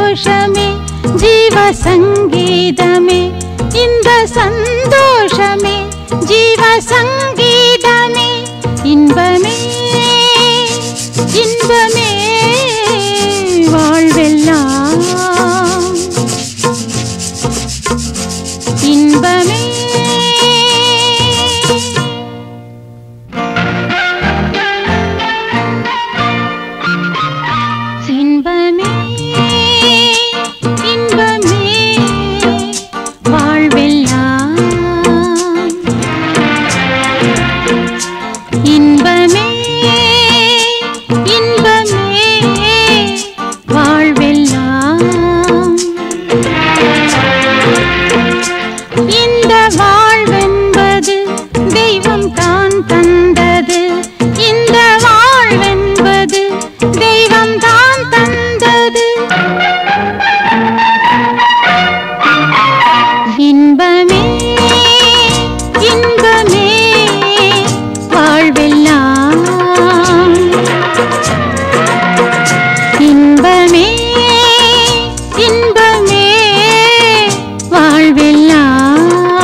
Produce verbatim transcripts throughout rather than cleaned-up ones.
சந்தோஷமே ஜீவ சங்கீதமே இந்த சந்தோஷமே ஜீவ சங்கீதமே இன்பமே இன்பமே வாழ்வெல்லாம் இன்பமே இன்பமே இன்பமே வாழ்வெல்லாம் இன்பமே இன்பமே வாழ்வெல்லாம் இந்த வாழ்வென்பது தெய்வம் தான் தந்தது இந்த வாழ்வென்பது தெய்வம் தான் தந்தது இன்பமே இன்பமே வாழ்வெல்லாம் இன்பமே இன்பமே வாழ்வெல்லாம்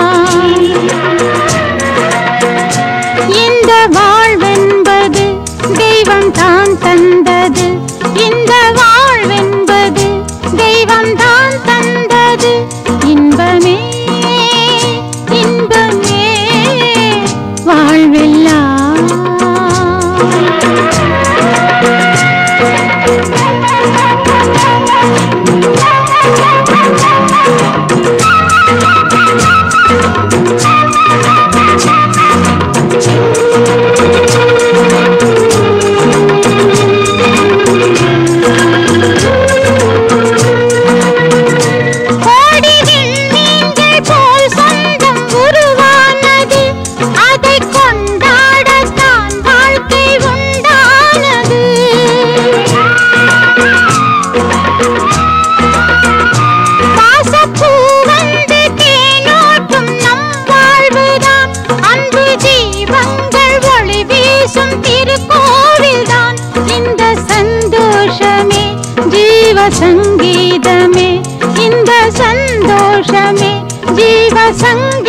இந்த வாழ்வென்பது தெய்வம் தான் தந்தது இந்த வாழ்வென்பது தெய்வம் தான் தந்தது இன்பமே இன்பமே வாழ்வெல்லாம் சங்கீதமே இந்த சந்தோஷமே ஜீவ சங்கீதமே